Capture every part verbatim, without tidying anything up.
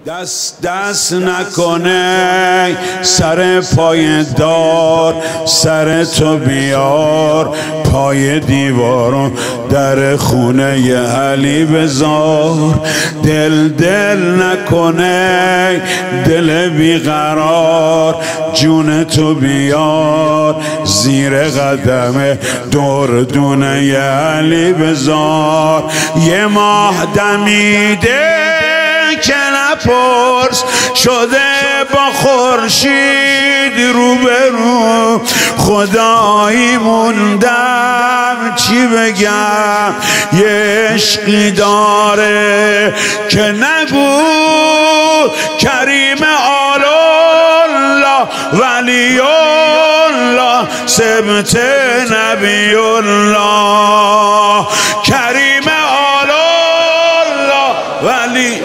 دست دست نکنه سر پای دار، سر تو بیار پای دیوارون، در خونه علی بذار. دل دل نکنه دل بیقرار، جون تو بیار زیر قدم دردونه علی بذار. یه ماه دمیده که نپرس شده با خورشید روبرو، خدایی موندم چی بگم، یه عشقی داره که نگو. کریم آل الله ولی الله سبت نبی الله، کریم آل الله ولی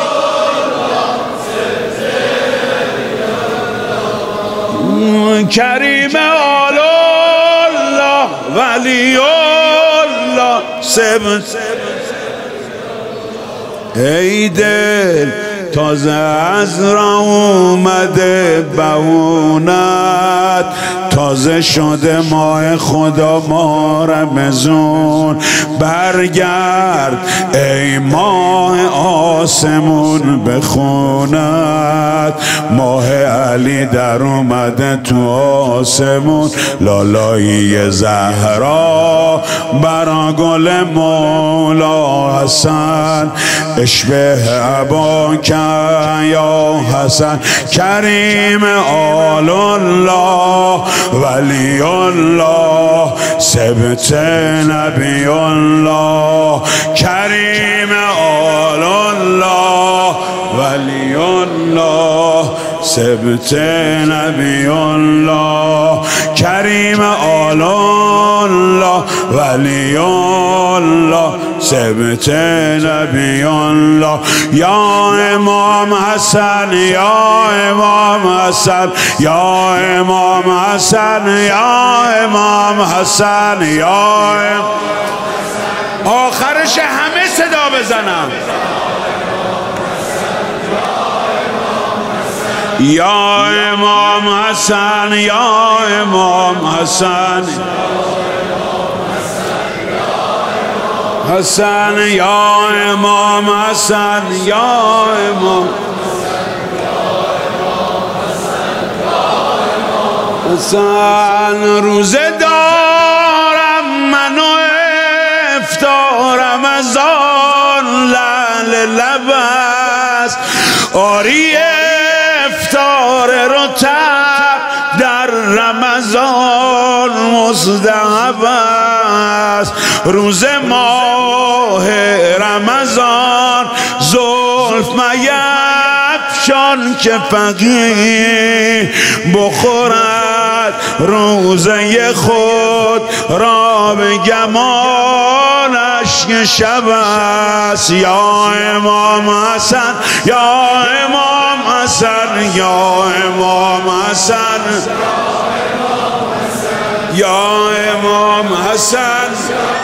کریم آل الله ولی الله سبت. ای دل تازه از راه اومده بهونت، تازه شده ماه خدا ماه رمضان. برگرد ای ماه آسمون بخونت، ماه علی در اومده تو آسمون. لالایی زهرا برا گل مولا حسن، اشبه عبا یا حسن. کریم آل الله ولی الله سبت نبی الله، کریم آل الله ولی الله سبت نبی الله، کریم آل الله ولی الله سبت نبی الله. یا امام حسن یا امام حسن یا امام حسن یا امام حسن یا امام. آخرش همه صدا بزنم. یا امام حسن یا امام حسن حسن یا امام حسن یا امام حسن. روزه دارم من و افطار رمضان، لعل لب است آری افطار رطب در رمضان مستحب است. روز ماه رمضان زلف میفشان که فقیر بخورد روزه خود را به گمانش که شب است. یا امام حسن یا امام حسن یا امام حسن یا امام حسن